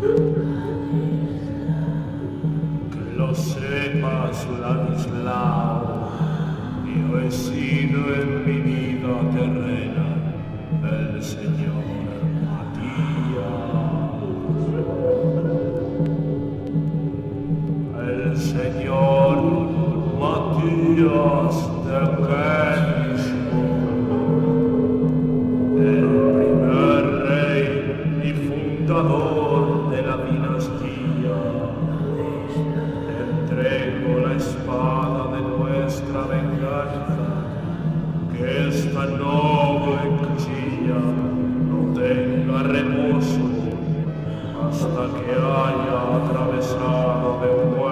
Que lo sepas, Ladislao, yo he sido en mi vida terrena el señor Matías. El señor Matías de Gettysburg, el primer rey y fundador de la dinastía. Entrego la espada de nuestra venganza, que esta noble cuchilla no tenga reposo hasta que haya atravesado de muerte